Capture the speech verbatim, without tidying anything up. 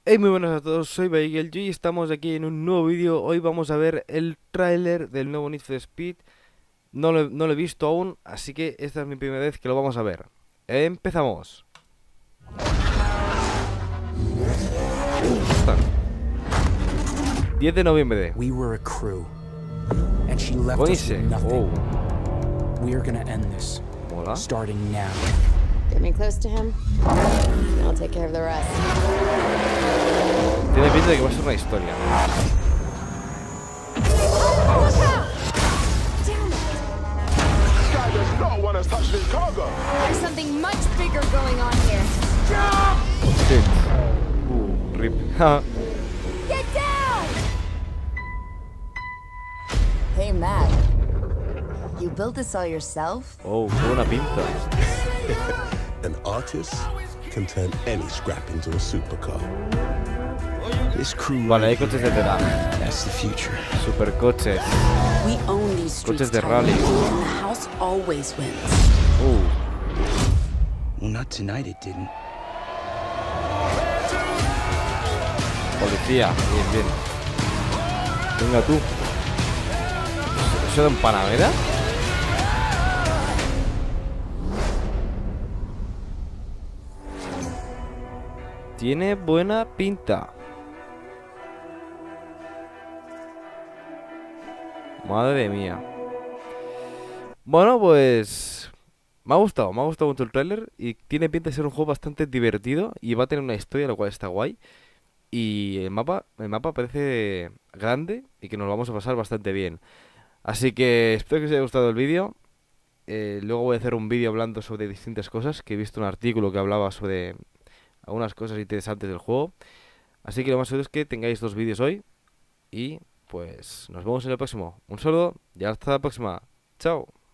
Hey, muy buenas a todos, soy Bagelju y estamos aquí en un nuevo vídeo. Hoy vamos a ver el tráiler del nuevo Need for Speed. No lo, no lo he visto aún, así que esta es mi primera vez que lo vamos a ver. Empezamos. Uh, están. diez de noviembre. We were a crew, and she left us Buenísimo. with nothing. Oh, We are gonna end this, mola. starting now. Get me close to him, and I'll take care of the rest. Tiene pinta de que va a ser una historia. Guy does not want us touching his cargo. There's something much bigger going on here. Shit. Uh, rip. Get down! Hey, Matt. You built this all yourself? Oh, qué buena pinta. An artist can turn any scrap into a supercar. This crew, Vale, hay coches de verdad. that's the future. Supercoches. We own these streets, Coches de Tyler, rally. and the house always wins. Uh, Well, not tonight, it didn't. policía. Bien, bien. Venga tú. ¿Eso de un Panamera? Tiene buena pinta. Madre mía. Bueno, pues me ha gustado, me ha gustado mucho el tráiler y tiene pinta de ser un juego bastante divertido y va a tener una historia, lo cual está guay. Y el mapa, el mapa parece grande y que nos lo vamos a pasar bastante bien. Así que espero que os haya gustado el vídeo. Eh, luego voy a hacer un vídeo hablando sobre distintas cosas, que he visto un artículo que hablaba sobre algunas cosas interesantes del juego. Así que lo más seguro es que tengáis dos vídeos hoy. Y pues nos vemos en el próximo. Un saludo y hasta la próxima. Chao.